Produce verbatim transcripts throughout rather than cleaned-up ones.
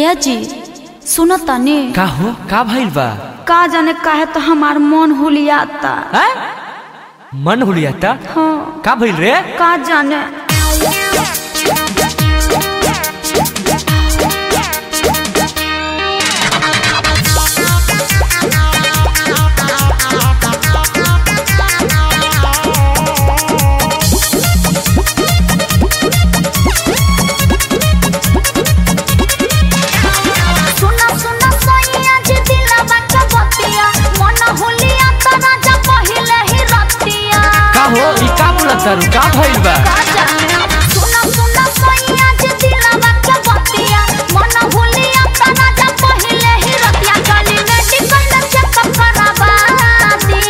ए जी सुनो तनी का हो का भइल बा? का जाने काहे तो हमार मन हुलियाता। हैं? मन हुलियाता? हाँ। का भइल रे? का जाने सर का भइल बा? सुना सुना सैया जे दिलवा के बतिया मन हुलिया तना जा पहिले ही रतिया गली मेडिकल में चेकअप करावा दे।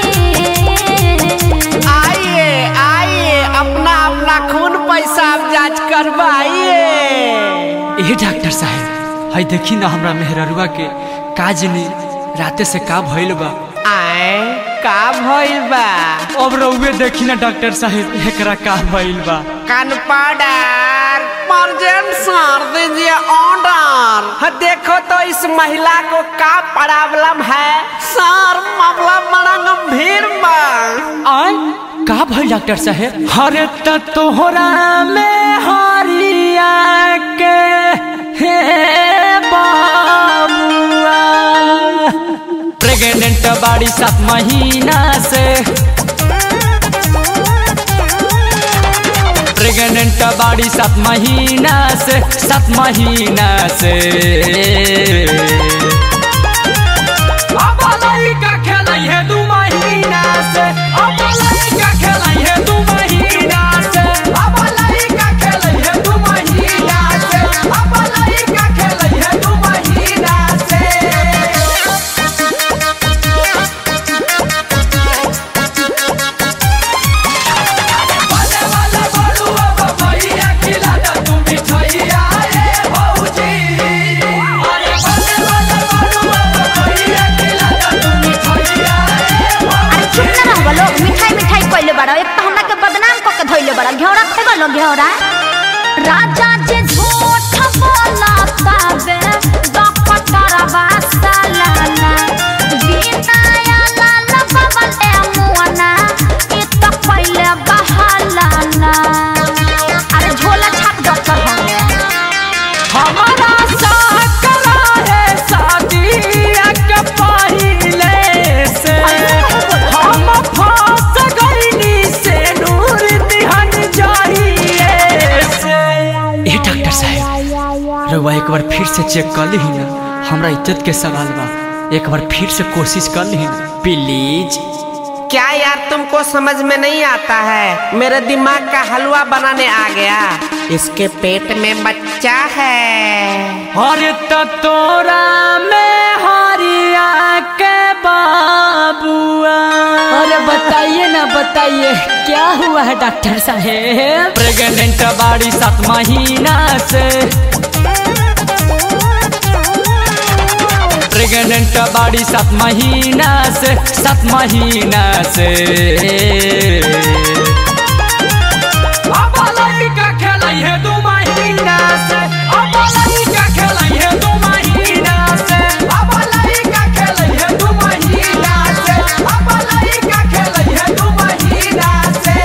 आइए आइए अपना अपना खून पेशाब जांच करवाइए। ए डॉक्टर साहब हई देखी ना हमरा मेहररुआ के काजनी राते से का भइल बा? आए का भइल बा? अब रउवे देखी ना डॉक्टर साहब एकरा का भइल बा? कान पाउडर मर्जेंट सर दीजिए ऑर्डर। देखो तो इस महिला को का प्रॉब्लम है सर? मामला बड़ा गंभीर बा। आय का भइल डॉक्टर साहब? हरे त तोहरा में हरिया के हे बाबुआ प्रेग्नेंट बाड़ी सात महीना से प्रेग्नेंट बाड़ी सात महीना से सात महीना से अब लड़का खेलाई है दू महीना से अब लड़का खेलाई है दू महीना से अब लड़का खेलाई है दू महीना से अब लड़का खेलाई है दू महीना से। एक तो हमरा के बदनाम क के धइले बड़ा घेरा खेबा लो घेरा राजा जे झूठ बोलता बे डॉक्टरवा सालाना बिना लाल बबल ए मुआना ई तो पहले बहालाना। अरे झोला छाप डॉक्टर होंगे हमारा साकला है शादी के पहले से हम फंस गईनी से नूर दिहन जाइए से। ए डॉक्टर साहब रउआ एक बार फिर से चेक कर ली ना, हमरा इज्जत के सवाल बा, एक बार फिर से कोशिश कर ली ना प्लीज। क्या यार तुमको समझ में नहीं आता है? मेरे दिमाग का हलवा बनाने आ गया। इसके पेट में बच्चा है। अरे तो तोरा में हरिया के बाबुआ। अरे बताइए ना बताइए क्या हुआ है डॉक्टर साहब? प्रेग्नेंट बाड़ी सात महीना से प्रेग्नेंट बाड़ी सात महीना से सात महीना से अब लड़का खेलाई है दू महीना से अब लड़का खेलाई है दू महीना से अब लड़का खेलाई है दू महीना से अब लड़का खेलाई है दू महीना से।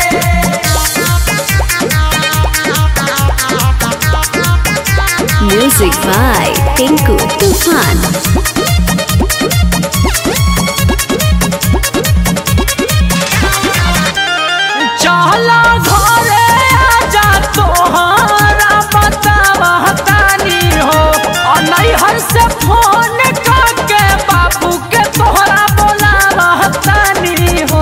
Music by Tinku, Tufaan. चला घरे आजा तोहरा बतावा तानी हो और नैहर से फोन करके बाबू के तोहरा बोलावा तानी हो।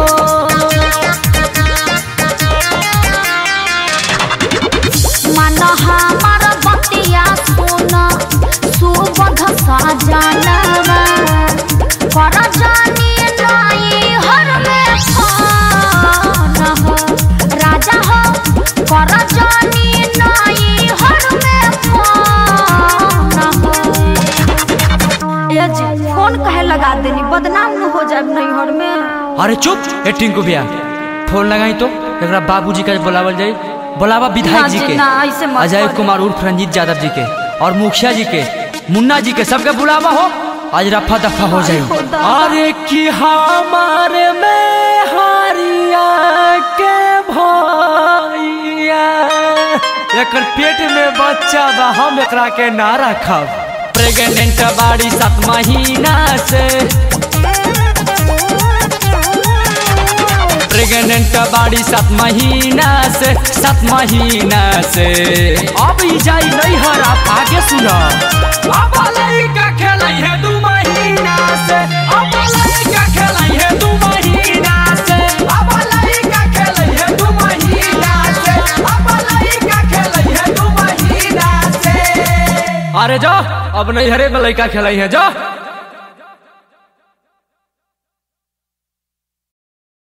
मन हमार बतिया सुन सुबोध सजनवा कर जानी नाई हर में फोन हो राजा हो कर जानी नाई हर में फोन हो। ए जी फोन कहे लगा देनी बदनाम न हो जाए नहीं हर में। अरे चुप ए टिंकू भैया फोन लगाई तो एकरा बाबूजी का बुलावल जाई, बुलावा विधायक जी के ना ऐसे मत अजय कुमार उर्फ रंजीत यादव जी के और मुखिया जी के मुन्ना जी के सबके बुलावा हो, आज रफा दफा हो जाए। अरे कि हमारे में हारिया के भैया एकर पेट में बच्चा बा, हम एकरा के ना रखब। प्रेग्नेंट बाड़ी सात महीना से, प्रेग्नेंट बाड़ी सात महीना से, सात महीना से। अब ई जाई नहीं हर, आप आगे सुनो। अब लइका खेलाई है दू महीना से, अब लइका खेलाई है दू महीना से, अब लइका खेलाई है दू महीना से, अब लइका खेलाई है दू महीना से। अरे जो अब नहीं हरे में लइका खेलाई है जो।